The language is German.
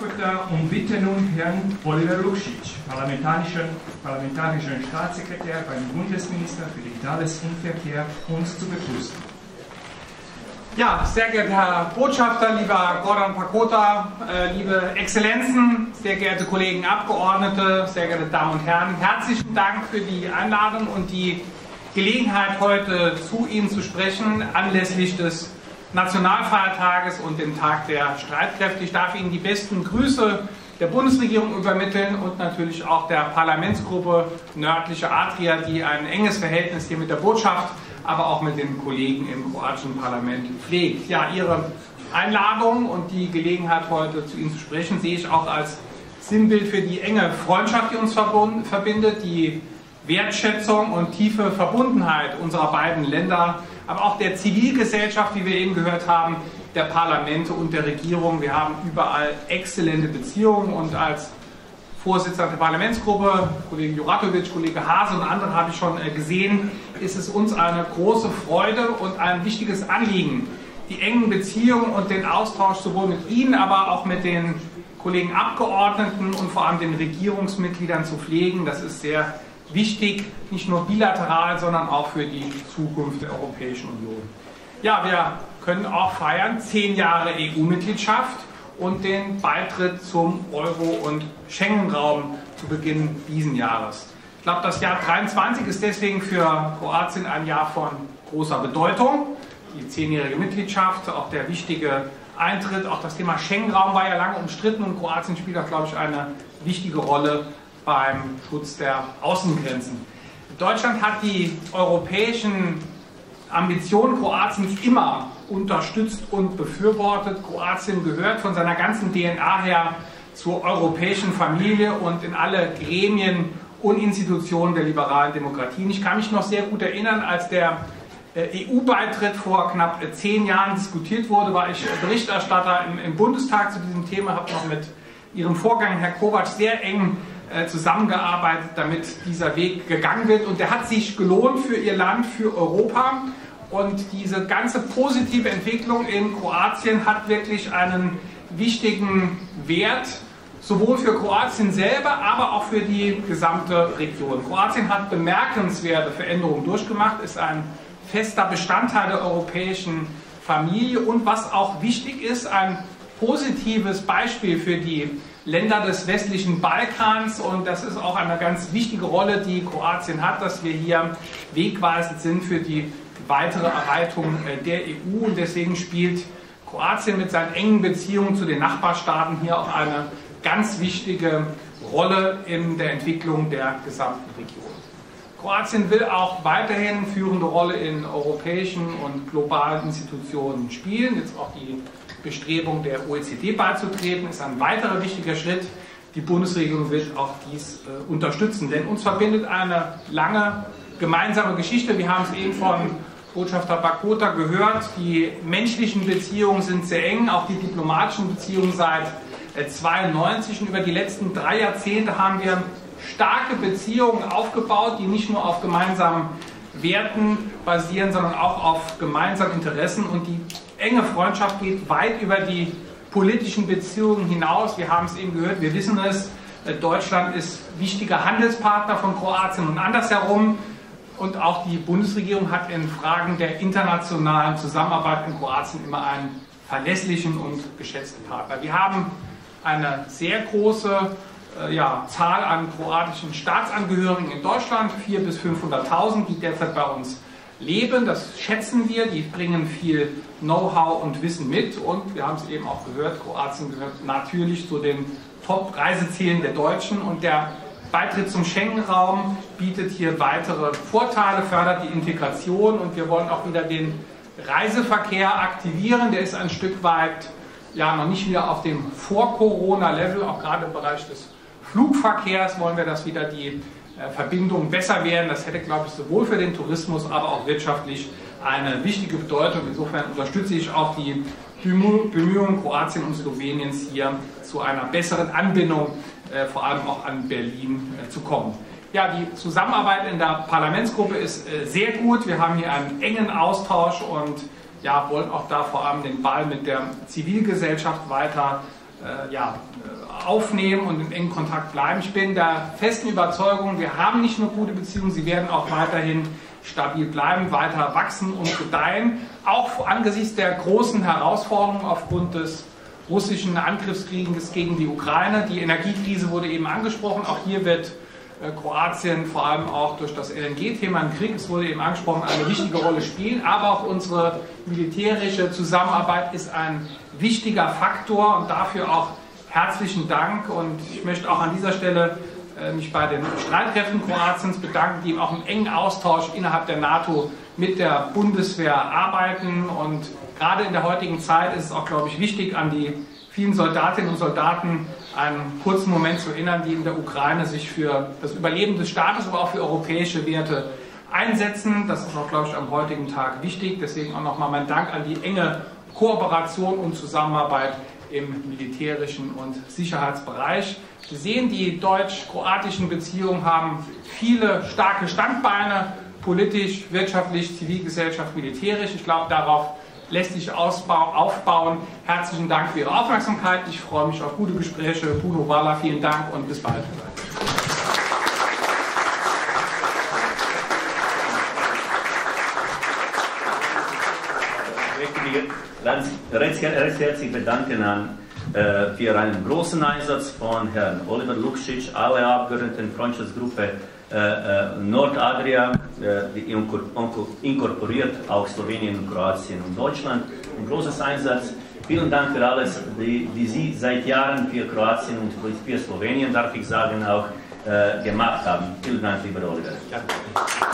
Pakota und bitte nun Herrn Oliver Luksic, parlamentarischen Staatssekretär beim Bundesminister für Digitales und Verkehr, uns zu begrüßen. Ja, sehr geehrter Herr Botschafter, lieber Gordon Pakota, liebe Exzellenzen, sehr geehrte Kollegen Abgeordnete, sehr geehrte Damen und Herren, herzlichen Dank für die Einladung und die Gelegenheit, heute zu Ihnen zu sprechen, anlässlich des Nationalfeiertages und dem Tag der Streitkräfte. Ich darf Ihnen die besten Grüße der Bundesregierung übermitteln und natürlich auch der Parlamentsgruppe Nördliche Adria, die ein enges Verhältnis hier mit der Botschaft, aber auch mit den Kollegen im kroatischen Parlament pflegt. Ja, Ihre Einladung und die Gelegenheit, heute zu Ihnen zu sprechen, sehe ich auch als Sinnbild für die enge Freundschaft, die uns verbindet, die Wertschätzung und tiefe Verbundenheit unserer beiden Länder, aber auch der Zivilgesellschaft, wie wir eben gehört haben, der Parlamente und der Regierung. Wir haben überall exzellente Beziehungen und als Vorsitzender der Parlamentsgruppe, Kollege Juratovic, Kollege Hase und andere habe ich schon gesehen, ist es uns eine große Freude und ein wichtiges Anliegen, die engen Beziehungen und den Austausch sowohl mit Ihnen, aber auch mit den Kollegen Abgeordneten und vor allem den Regierungsmitgliedern zu pflegen. Das ist sehr wichtig, nicht nur bilateral, sondern auch für die Zukunft der Europäischen Union. Ja, wir können auch feiern 10 Jahre EU-Mitgliedschaft und den Beitritt zum Euro- und Schengen-Raum zu Beginn dieses Jahres. Ich glaube, das Jahr 2023 ist deswegen für Kroatien ein Jahr von großer Bedeutung. Die 10-jährige Mitgliedschaft, auch der wichtige Eintritt, auch das Thema Schengen-Raum war ja lange umstritten und Kroatien spielt auch, glaube ich, eine wichtige Rolle beim Schutz der Außengrenzen. Deutschland hat die europäischen Ambitionen Kroatiens immer unterstützt und befürwortet. Kroatien gehört von seiner ganzen DNA her zur europäischen Familie und in alle Gremien und Institutionen der liberalen Demokratien. Ich kann mich noch sehr gut erinnern, als der EU-Beitritt vor knapp 10 Jahren diskutiert wurde, war ich Berichterstatter im Bundestag zu diesem Thema, habe noch mit Ihrem Vorgänger, Herr Kovac, sehr eng zusammengearbeitet, damit dieser Weg gegangen wird. Und der hat sich gelohnt für Ihr Land, für Europa. Und diese ganze positive Entwicklung in Kroatien hat wirklich einen wichtigen Wert, sowohl für Kroatien selber, aber auch für die gesamte Region. Kroatien hat bemerkenswerte Veränderungen durchgemacht, ist ein fester Bestandteil der europäischen Familie und was auch wichtig ist, ein positives Beispiel für die Länder des westlichen Balkans, und das ist auch eine ganz wichtige Rolle, die Kroatien hat, dass wir hier wegweisend sind für die weitere Erweiterung der EU, und deswegen spielt Kroatien mit seinen engen Beziehungen zu den Nachbarstaaten hier auch eine ganz wichtige Rolle in der Entwicklung der gesamten Region. Kroatien will auch weiterhin führende Rolle in europäischen und globalen Institutionen spielen. Jetzt auch die Bestrebung der OECD beizutreten, ist ein weiterer wichtiger Schritt. Die Bundesregierung wird auch dies unterstützen, denn uns verbindet eine lange gemeinsame Geschichte. Wir haben es eben von Botschafter Pakota gehört, die menschlichen Beziehungen sind sehr eng, auch die diplomatischen Beziehungen seit 1992. Und über die letzten 3 Jahrzehnte haben wir starke Beziehungen aufgebaut, die nicht nur auf gemeinsamen Werten basieren, sondern auch auf gemeinsamen Interessen, und die enge Freundschaft geht weit über die politischen Beziehungen hinaus. Wir haben es eben gehört, wir wissen es, Deutschland ist wichtiger Handelspartner von Kroatien und andersherum, und auch die Bundesregierung hat in Fragen der internationalen Zusammenarbeit in Kroatien immer einen verlässlichen und geschätzten Partner. Wir haben eine sehr große Zahl an kroatischen Staatsangehörigen in Deutschland, 400.000 bis 500.000, die derzeit bei uns leben. Das schätzen wir, die bringen viel Know-how und Wissen mit, und wir haben es eben auch gehört, Kroatien gehört natürlich zu den Top-Reisezielen der Deutschen, und der Beitritt zum Schengen-Raum bietet hier weitere Vorteile, fördert die Integration, und wir wollen auch wieder den Reiseverkehr aktivieren. Der ist ein Stück weit noch nicht wieder auf dem Vor-Corona-Level, auch gerade im Bereich des Flugverkehrs wollen wir, dass wieder die Verbindungen besser werden. Das hätte, glaube ich, sowohl für den Tourismus, aber auch wirtschaftlich eine wichtige Bedeutung. Insofern unterstütze ich auch die Bemühungen Kroatien und Sloweniens hier zu einer besseren Anbindung, vor allem auch an Berlin, zu kommen. Ja, die Zusammenarbeit in der Parlamentsgruppe ist sehr gut. Wir haben hier einen engen Austausch und wollen auch da vor allem den Ball mit der Zivilgesellschaft weiter aufnehmen und im engen Kontakt bleiben. Ich bin der festen Überzeugung, wir haben nicht nur gute Beziehungen, sie werden auch weiterhin stabil bleiben, weiter wachsen und gedeihen, auch angesichts der großen Herausforderungen aufgrund des russischen Angriffskrieges gegen die Ukraine. Die Energiekrise wurde eben angesprochen, auch hier wird Kroatien vor allem auch durch das LNG-Thema im Krieg, es wurde eben angesprochen, eine wichtige Rolle spielen, aber auch unsere militärische Zusammenarbeit ist ein wichtiger Faktor und dafür auch herzlichen Dank. Und ich möchte auch an dieser Stelle mich bei den Streitkräften Kroatiens bedanken, die auch im engen Austausch innerhalb der NATO mit der Bundeswehr arbeiten. Und gerade in der heutigen Zeit ist es auch, glaube ich, wichtig, an die vielen Soldatinnen und Soldaten einen kurzen Moment zu erinnern, die in der Ukraine sich für das Überleben des Staates, aber auch für europäische Werte einsetzen. Das ist auch, glaube ich, am heutigen Tag wichtig. Deswegen auch nochmal mein Dank an die enge Kooperation und Zusammenarbeit im militärischen und Sicherheitsbereich. Sie sehen, die deutsch-kroatischen Beziehungen haben viele starke Standbeine, politisch, wirtschaftlich, Zivilgesellschaft, militärisch. Ich glaube, darauf lässt sich aufbauen. Herzlichen Dank für Ihre Aufmerksamkeit. Ich freue mich auf gute Gespräche. Bruno Wahler, vielen Dank und bis bald. Recht herzlich bedanken für einen großen Einsatz von Herrn Oliver Lukšić, alle Abgeordneten der Freundschaftsgruppe Nordadria, die inkorporiert auch Slowenien, Kroatien und Deutschland. Ein großes Einsatz. Vielen Dank für alles, die Sie seit Jahren für Kroatien und für Slowenien, darf ich sagen, auch gemacht haben. Vielen Dank, lieber Oliver. Ja.